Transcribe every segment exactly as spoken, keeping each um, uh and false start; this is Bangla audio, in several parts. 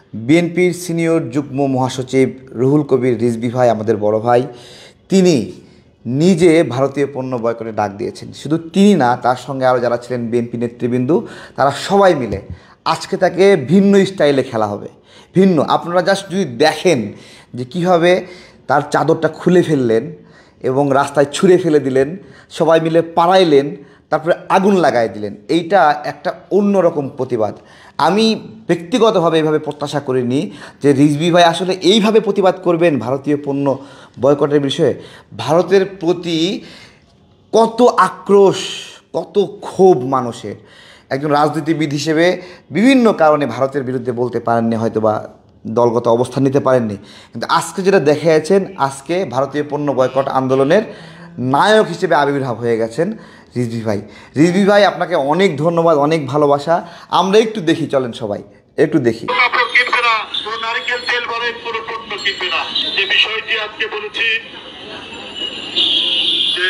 বিএনপির সিনিয়র যুগ্ম মহাসচিব রুহুল কবির রিজভী ভাই, আমাদের বড় ভাই, তিনি নিজে ভারতীয় পণ্য বয়কটের ডাক দিয়েছেন। শুধু তিনি না, তার সঙ্গে আরও যারা ছিলেন বিএনপি নেতৃবৃন্দ, তারা সবাই মিলে আজকে তাকে ভিন্ন স্টাইলে খেলা হবে। ভিন্ন, আপনারা জাস্ট যদি দেখেন যে কীভাবে তার চাদরটা খুলে ফেললেন এবং রাস্তায় ছুঁড়ে ফেলে দিলেন, সবাই মিলে পাড়াইলেন, তারপরে আগুন লাগাই দিলেন। এইটা একটা অন্যরকম প্রতিবাদ। আমি ব্যক্তিগতভাবে এইভাবে প্রত্যাশা করিনি যে রিজভী ভাই আসলে এইভাবে প্রতিবাদ করবেন ভারতীয় পণ্য বয়কটের বিষয়ে। ভারতের প্রতি কত আক্রোশ, কত ক্ষোভ মানুষের। একজন রাজনীতিবিদ হিসেবে বিভিন্ন কারণে ভারতের বিরুদ্ধে বলতে পারেননি, হয়তো বা দলগত অবস্থান নিতে পারেননি, কিন্তু আজকে যেটা দেখিয়েছেন, আজকে ভারতীয় পণ্য বয়কট আন্দোলনের নায়ক হিসেবে আবির্ভাব হয়ে গেছেন রিজভী ভাই। রিজভী ভাই, আপনাকে অনেক ধন্যবাদ, অনেক ভালোবাসা। আমরা একটু দেখি, চলেন সবাই একটু দেখি। নারকেল তেল বলেন, কোনো পণ্য কিনবে না, যে বিষয়টি আজকে বলেছি যে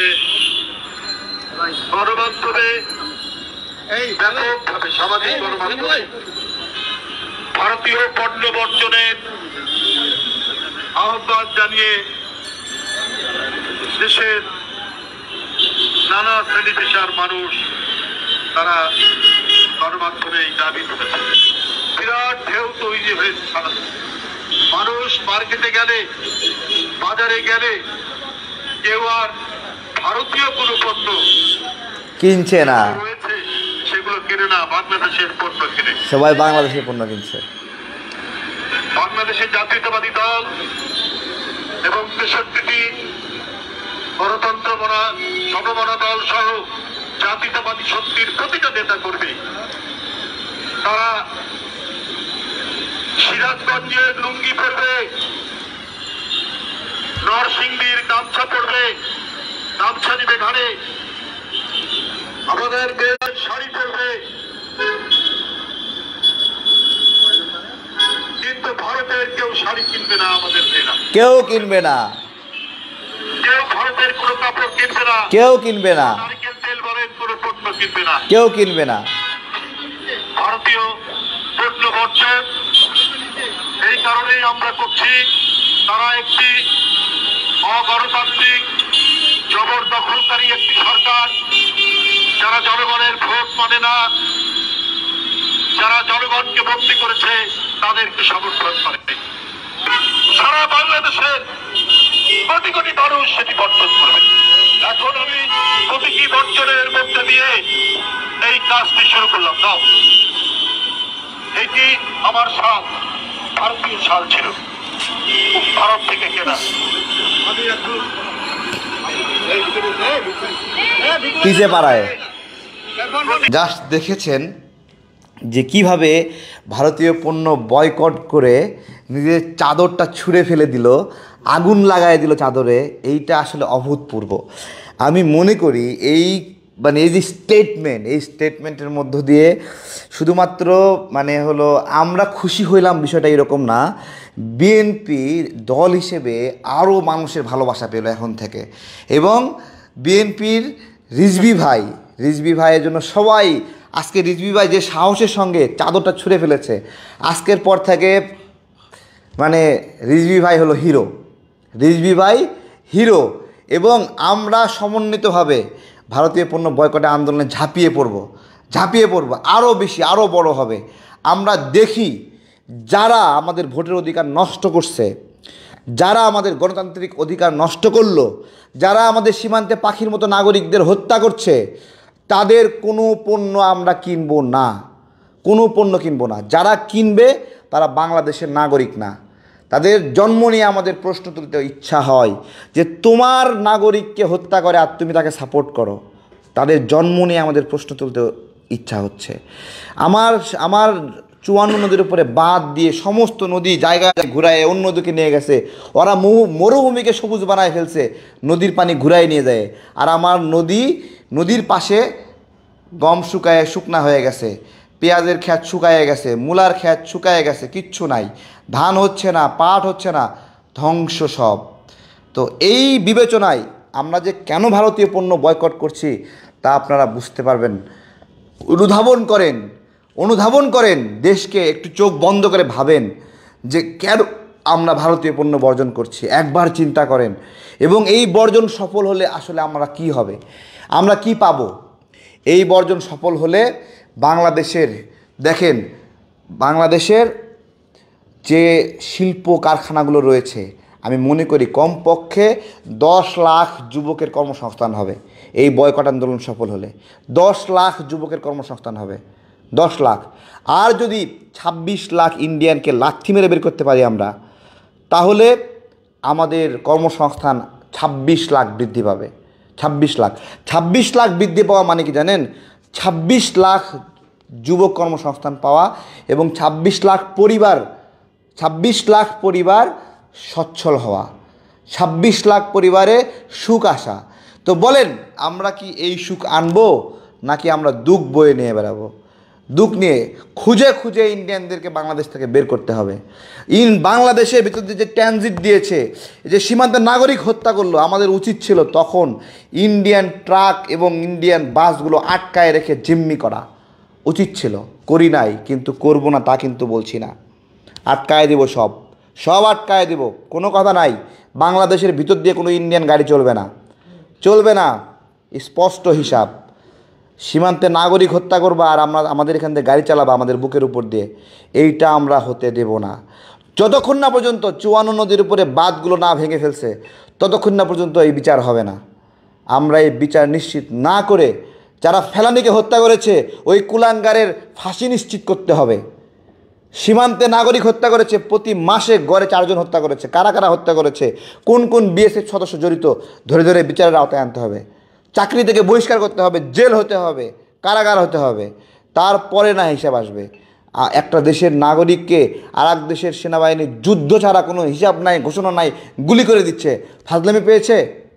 গণমাধ্যমে এই ব্যাপকভাবে সামাজিক গণমাধ্যমে ভারতীয় পণ্য বর্জনের আহ্বান জানিয়ে দেশের নানা শ্রেণী পেশার মানুষ তারা গণমাধ্যমে এই দাবি করেছে। বিরাট ঢেউ তৈরি হয়েছে। মানুষ মার্কেটে গেলে, বাজারে গেলে কেউ আর ভারতীয় কোনো পণ্য কিনছে না, রয়েছে সেগুলো কিনে না, বাংলাদেশের পণ্য কিনে। সবাই বাংলাদেশের পণ্য কিনছে। বাংলাদেশের জাতীয়তাবাদী দল এবং দেশপ্রীতি গণতন্ত্র মনা সমমনা দল সহ জাতীয়তাবাদী শক্তির প্রতিটা নেতা কর্মী তারা সিরাজগঞ্জে লুঙ্গি পরবে, নরসিংদীর গামছা পরবে, গামছা নিবে ঘাড়ে, আমাদের মেয়েদের শাড়ি পরবে, কিন্তু ভারতের কেউ শাড়ি কিনবে না। আমাদের মেয়েরা কেউ কিনবে না, কেউ ভারতের কোনো কাপড় কিনবে না, কেউ কিনবে না, নারকেল তেল বলেন কোনো পণ্য কিনবে না, কেউ কিনবে না। ভারতীয় পণ্য বর্জন এই কারণেই আমরা করছি, তারা একটি অগণতান্ত্রিক জবরদখলকারী একটি সরকার, যারা জনগণের ভোট মানে না, যারা জনগণকে বন্দী করেছে তাদেরকে সমর্থন করে। সারা বাংলাদেশের কোটি কোটি মানুষ সেটি বর্জন করবে। এখন আমি প্রতীকী বর্জনের মধ্যে দিয়ে এই কাজটি শুরু করলাম। না, এটি আমার শাল, ভারতীয় শাল ছিল, ভারত থেকে কেনা। আমি একটু পিছে পাড়ায় জাস্ট দেখেছেন যে কিভাবে ভারতীয় পণ্য বয়কট করে নিজের চাদরটা ছুঁড়ে ফেলে দিল, আগুন লাগাই দিল চাদরে। এইটা আসলে অভূতপূর্ব। আমি মনে করি এই মানে এই যে স্টেটমেন্ট, এই স্টেটমেন্টের মধ্য দিয়ে শুধুমাত্র মানে হলো আমরা খুশি হইলাম বিষয়টা এরকম না, বিএনপি দল হিসেবে আরও মানুষের ভালোবাসা পেল এখন থেকে। এবং বিএনপির রিজভী ভাই, রিজভী ভাইয়ের জন্য সবাই আজকে, রিজভী ভাই যে সাহসের সঙ্গে চাদরটা ছুঁড়ে ফেলেছে, আজকের পর থেকে মানে রিজভী ভাই হলো হিরো, রিজভী ভাই হিরো। এবং আমরা সমন্বিতভাবে ভারতীয় পণ্য বয়কটে আন্দোলনে ঝাঁপিয়ে পড়ব, ঝাঁপিয়ে পড়ব আরও বেশি, আরও বড় হবে। আমরা দেখি যারা আমাদের ভোটের অধিকার নষ্ট করছে, যারা আমাদের গণতান্ত্রিক অধিকার নষ্ট করলো, যারা আমাদের সীমান্তে পাখির মতো নাগরিকদের হত্যা করছে, তাদের কোনো পণ্য আমরা কিনবো না, কোনো পণ্য কিনবো না। যারা কিনবে তারা বাংলাদেশের নাগরিক না। তাদের জন্ম নিয়ে আমাদের প্রশ্ন তুলতে ইচ্ছা হয় যে তোমার নাগরিককে হত্যা করে আর তুমি তাকে সাপোর্ট করো। তাদের জন্ম নিয়ে আমাদের প্রশ্ন তুলতে ইচ্ছা হচ্ছে। আমার আমার চুয়ান্ন নদীর উপরে বাঁধ দিয়ে সমস্ত নদী জায়গায় ঘুরায় অন্য দিকে নিয়ে গেছে। ওরা মরুভূমিকে সবুজ বানায় ফেলছে, নদীর পানি ঘুরায় নিয়ে যায়। আর আমার নদী, নদীর পাশে গম শুকায় শুকনা হয়ে গেছে, পেঁয়াজের ক্ষেত শুকায় গেছে, মূলার ক্ষেত শুকায় গেছে, কিচ্ছু নাই, ধান হচ্ছে না, পাট হচ্ছে না, ধ্বংস সব। তো এই বিবেচনায় আমরা যে কেন ভারতীয় পণ্য বয়কট করছি তা আপনারা বুঝতে পারবেন। অনুধাবন করেন, অনুধাবন করেন, দেশকে একটু চোখ বন্ধ করে ভাবেন যে কেন আমরা ভারতীয় পণ্য বর্জন করছি। একবার চিন্তা করেন। এবং এই বর্জন সফল হলে আসলে আমরা কি হবে, আমরা কি পাবো? এই বর্জন সফল হলে বাংলাদেশের, দেখেন বাংলাদেশের যে শিল্প কারখানাগুলো রয়েছে, আমি মনে করি কমপক্ষে দশ লাখ যুবকের কর্মসংস্থান হবে এই বয়কট আন্দোলন সফল হলে। দশ লাখ যুবকের কর্মসংস্থান হবে, দশ লাখ। আর যদি ছাব্বিশ লাখ ইন্ডিয়ানকে লাথি মেরে বের করতে পারি আমরা, তাহলে আমাদের কর্মসংস্থান ছাব্বিশ লাখ বৃদ্ধি পাবে। ছাব্বিশ লাখ ছাব্বিশ লাখ বৃদ্ধি পাওয়া মানে কি জানেন? ছাব্বিশ লাখ যুবক কর্মসংস্থান পাওয়া এবং ছাব্বিশ লাখ পরিবার ছাব্বিশ লাখ পরিবার সচ্ছল হওয়া, ছাব্বিশ লাখ পরিবারে সুখ আসা। তো বলেন আমরা কি এই সুখ আনবো, নাকি আমরা দুঃখ বয়ে নিয়ে বেড়াবো? দুঃখ নিয়ে খুঁজে খুঁজে ইন্ডিয়ানদেরকে বাংলাদেশ থেকে বের করতে হবে। ইন বাংলাদেশের ভিতর দিয়ে যে ট্রানজিট দিয়েছে, যে সীমান্তের নাগরিক হত্যা করলো, আমাদের উচিত ছিল তখন ইন্ডিয়ান ট্রাক এবং ইন্ডিয়ান বাসগুলো আটকায় রেখে জিম্মি করা উচিত ছিল। করি নাই, কিন্তু করব না তা কিন্তু বলছি না। আটকায় দেব, সব সব আটকায় দেব, কোনো কথা নাই। বাংলাদেশের ভিতর দিয়ে কোনো ইন্ডিয়ান গাড়ি চলবে না, চলবে না, স্পষ্ট হিসাব। সীমান্তে নাগরিক হত্যা করবা আর আমরা আমাদের এখান থেকে গাড়ি চালাবা আমাদের বুকের উপর দিয়ে, এইটা আমরা হতে দেব না। যতক্ষণ না পর্যন্ত চুয়ান্ন নদীর উপরে বাঁধগুলো না ভেঙে ফেলছে, ততক্ষণ না পর্যন্ত এই বিচার হবে না। আমরা এই বিচার নিশ্চিত না করে যারা ফেলানিকে হত্যা করেছে ওই কুলাঙ্গারের ফাঁসি নিশ্চিত করতে হবে। সীমান্তে নাগরিক হত্যা করেছে, প্রতি মাসে গড়ে চারজন হত্যা করেছে, কারা কারা হত্যা করেছে, কোন কোন বিএসএফ সদস্য জড়িত, ধরে ধরে বিচারের আওতায় আনতে হবে। চাকরি থেকে বহিষ্কার করতে হবে, জেল হতে হবে, কারাগার হতে হবে, তারপরে না হিসাব আসবে। একটা দেশের নাগরিককে আর এক দেশের সেনাবাহিনী যুদ্ধ ছাড়া কোনো হিসাব নাই, ঘোষণা নাই, গুলি করে দিচ্ছে। ফাজলামি পেয়েছে।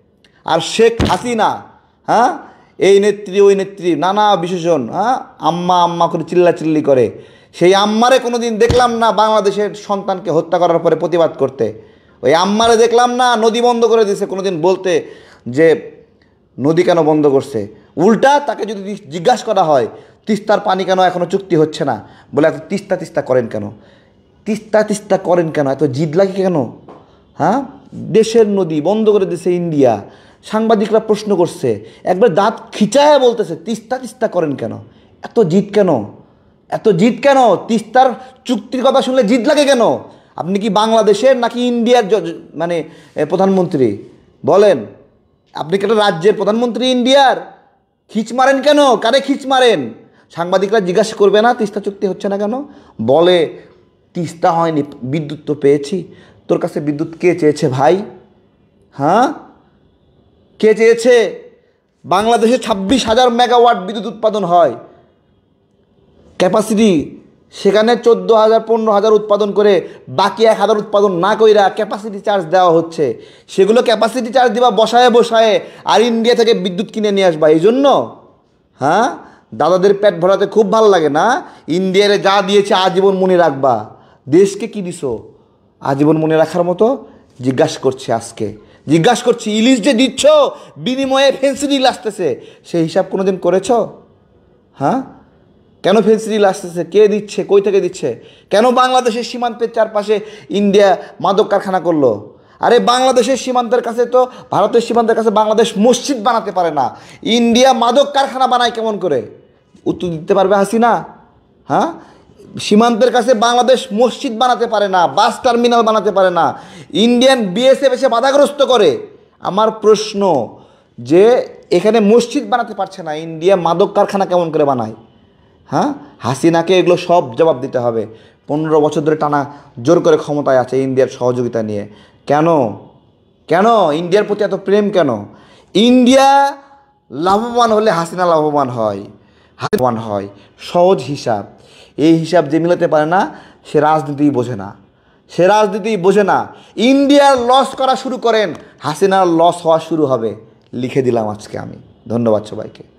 আর শেখ হাসিনা, হ্যাঁ, এই নেত্রী ওই নেত্রী নানা বিশেষণ, হ্যাঁ, আম্মা আম্মা করে চিল্লাচিল্লি করে, সেই আম্মারে কোনো দিন দেখলাম না বাংলাদেশের সন্তানকে হত্যা করার পরে প্রতিবাদ করতে। ওই আম্মারে দেখলাম না নদী বন্ধ করে দিয়েছে কোনো দিন বলতে যে নদী কেন বন্ধ করছে। উল্টা তাকে যদি জিজ্ঞাসা করা হয় তিস্তার পানি কেন এখনও চুক্তি হচ্ছে না, বলে এত তিস্তা তিস্তা করেন কেন, তিস্তা তিস্তা করেন কেন, এত জিদ লাগে কেন? হ্যাঁ, দেশের নদী বন্ধ করে দিয়েছে ইন্ডিয়া। সাংবাদিকরা প্রশ্ন করছে, একবার দাঁত খিচায় বলতেছে তিস্তা তিস্তা করেন কেন, এত জিদ কেন, এত জিদ কেন? তিস্তার চুক্তির কথা শুনলে জিদ লাগে কেন? আপনি কি বাংলাদেশের নাকি ইন্ডিয়ার মানে প্রধানমন্ত্রী? বলেন, আপনি কি একটা রাজ্যের প্রধানমন্ত্রী ইন্ডিয়ার? খিচ মারেন কেন? কারে খিচ মারেন? সাংবাদিকরা জিজ্ঞাসা করবে না তিস্তা চুক্তি হচ্ছে না কেন? বলে তিস্তা হয়নি, বিদ্যুৎ তো পেয়েছি। তোর কাছে বিদ্যুৎ কে চেয়েছে ভাই? হ্যাঁ, কে চেয়েছে? বাংলাদেশে ছাব্বিশ হাজার মেগাওয়াট বিদ্যুৎ উৎপাদন হয় ক্যাপাসিটি, সেখানে চোদ্দো হাজার পনেরো হাজার উৎপাদন করে বাকি এক হাজার উৎপাদন না কইরা ক্যাপাসিটি চার্জ দেওয়া হচ্ছে। সেগুলো ক্যাপাসিটি চার্জ দিবা বসায় বসায়, আর ইন্ডিয়া থেকে বিদ্যুৎ কিনে নিয়ে আসবা। এই জন্য হ্যাঁ, দাদাদের পেট ভরাতে খুব ভালো লাগে না? ইন্ডিয়ারে যা দিয়েছে আজীবন মনে রাখবা। দেশকে কি দিছো আজীবন মনে রাখার মতো? জিজ্ঞাসা করছি, আজকে জিজ্ঞাসা করছি, ইলিশ যে দিচ্ছ বিনিময়ে ফেন্সি ডিল আসতেছে, সেই হিসাব কোনোদিন করেছ? হ্যাঁ, কেন ফেন্সি ডিল আসতেছে? কে দিচ্ছে? কই থেকে দিচ্ছে? কেন বাংলাদেশের সীমান্তের চারপাশে ইন্ডিয়া মাদক কারখানা করলো? আরে বাংলাদেশের সীমান্তের কাছে তো, ভারতের সীমান্তের কাছে বাংলাদেশ মসজিদ বানাতে পারে না, ইন্ডিয়া মাদক কারখানা বানায় কেমন করে? উত্তর দিতে পারবে হাসিনা? হ্যাঁ, সীমান্তের কাছে বাংলাদেশ মসজিদ বানাতে পারে না, বাস টার্মিনাল বানাতে পারে না, ইন্ডিয়ান বিএসএফ এসে বাধাগ্রস্ত করে। আমার প্রশ্ন যে এখানে মসজিদ বানাতে পারছে না, ইন্ডিয়া মাদক কারখানা কেমন করে বানায়? হ্যাঁ, হাসিনাকে এগুলো সব জবাব দিতে হবে। পনেরো বছর ধরে টানা জোর করে ক্ষমতায় আছে ইন্ডিয়ার সহযোগিতা নিয়ে। কেন কেন ইন্ডিয়ার প্রতি এত প্রেম কেন? ইন্ডিয়া লাভবান হলে হাসিনা লাভবান হয়, লাভবান হয়। সহজ হিসাব। এই হিসাব যে মিলাতে পারে না সে রাজনীতিই বোঝে না, সে রাজনীতিই বোঝে না। ইন্ডিয়ার লস করা শুরু করেন, হাসিনার লস হওয়া শুরু হবে। লিখে দিলাম আজকে আমি। ধন্যবাদ সবাইকে।